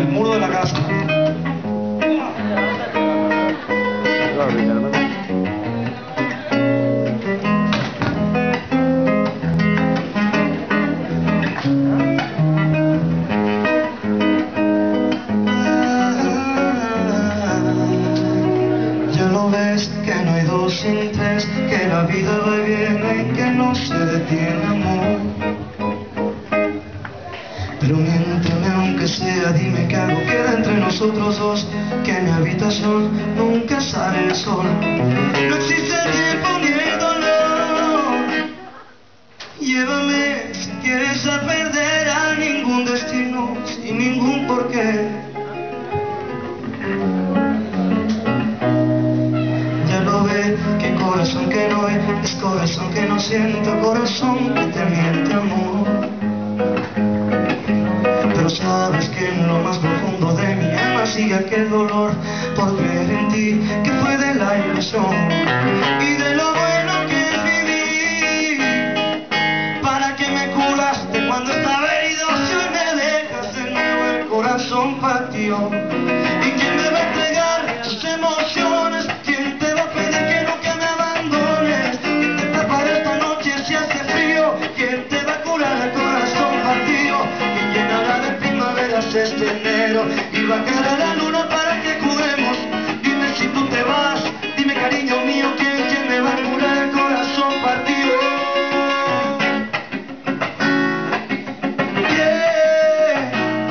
el muro de la casa. Ya lo ves que no hay dos sin tres, que la vida va y viene y que no se detiene, amor. Pero miénteme aunque sea, dime que algo queda entre nosotros dos, que en mi habitación nunca sale el sol. No existe el tiempo ni el dolor. Llévame si quieres a perder a ningún destino, sin ningún porqué. Ya lo ve, que corazón que no es corazón que no siente, corazón que te miente, amor. Pero sabes que en lo más profundo de mi alma sigue aquel dolor por creer en ti, que fue de la ilusión y de lo bueno que es vivir. Para que me curaste cuando estaba herido, si hoy me dejas de nuevo el corazón partió. ¿Y quién me va a entregar sus emociones? ¿Quién te va a pedir que nunca me abandones? ¿Quién te tapará esta noche si hace frío? ¿Quién te va a curar el corazón partido? Este enero y bajará la luna para que curemos. Dime si tú te vas, dime cariño mío, ¿quién me va a curar el corazón partido? Yeah.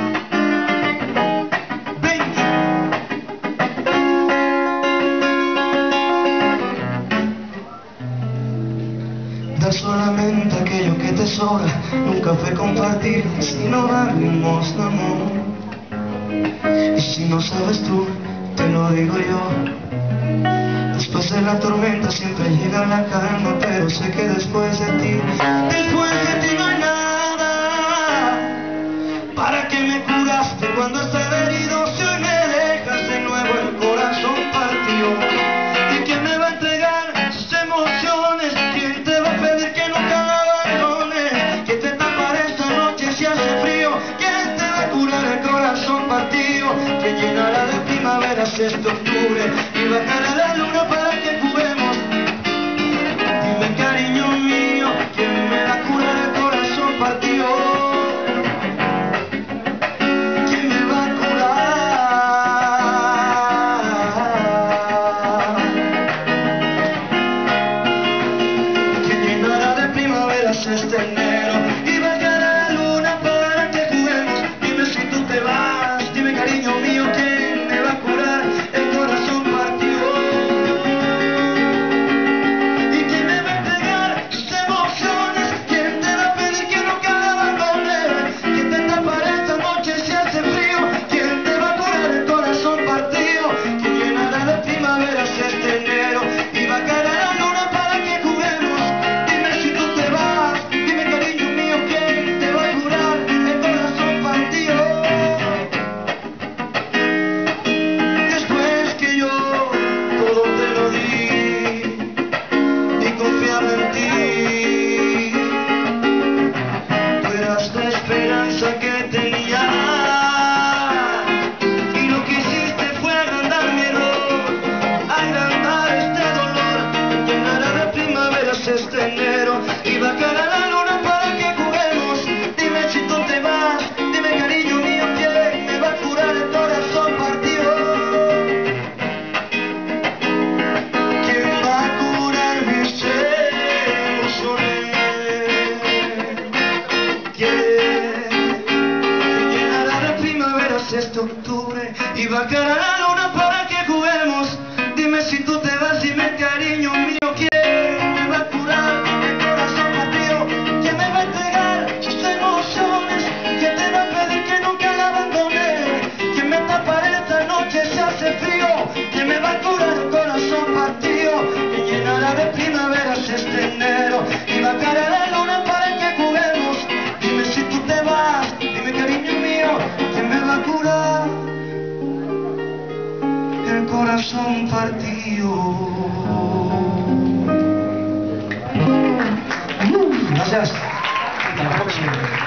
Da solamente aquello que te sobra, nunca fue compartir, sino dar limosna, amor. Y si no sabes tú, te lo digo yo. Después de la tormenta siempre llega la calma, pero sé que después de ti no hay nada. ¿Para qué me curaste cuando estaba herido? Si hoy me dejas de nuevo el corazón partido. ¿Y quién me va a entregar sus emociones? ¿Quién te va a pedir que nunca la abandones? ¿Quién te tapará esta noche si hace frío? ¿Quién te va a curar el corazón partido? ¿Quién llenará de primaveras este octubre y bajará la luna para que juguemos? Dime cariño mío, ¿quién me va a curar el corazón partido? ¿Quién me va a curar? ¿Quién llenará de primaveras este enero y bajará la luna para que juguemos? Dime si tú te vas, dime cariño mío, ¿quién me va a curar el corazón partido? ¿Y quién me va a entregar sus emociones? ¿Quién te va a pedir que nunca la abandones? ¿Quién te tapará esta noche si hace frío? ¿Quién te va a curar el corazón partido? ¿Quién llenará de primaveras este enero y bajará la luna para que juguemos? Dime si tú te vas, dime cariño mío, ¿quién te va a curar el corazón partido? Después que yo todo te lo di y confiaba en ti, tú eras la esperanza que tenía, y lo que hiciste fue agrandar mi error, agrandar este dolor. Llenará de primaveras este enero y bajará la luna para que juguemos. Dime si tú te vas, dime cariño mío, ¿quién me va a curar el corazón partido? ¿Quién va a curar mis emociones? ¿Quién llenará de primaveras este octubre y bajará la luna para que juguemos? Dime si tú te vas, dime cariño mío, ¿quién me va a curar el corazón partido? ¿Quién me va a entregar sus emociones? ¿Quién te va a pedir que nunca la abandone? ¿Quién me tapará esta noche si hace frío? ¿Quién me va a curar el corazón partido? ¿Quién llenará de primaveras este enero y bajará la luna para que juguemos? Dime si tú te vas, dime cariño mío, ¿quién me va a curar el corazón partido? Gracias. Hasta la próxima.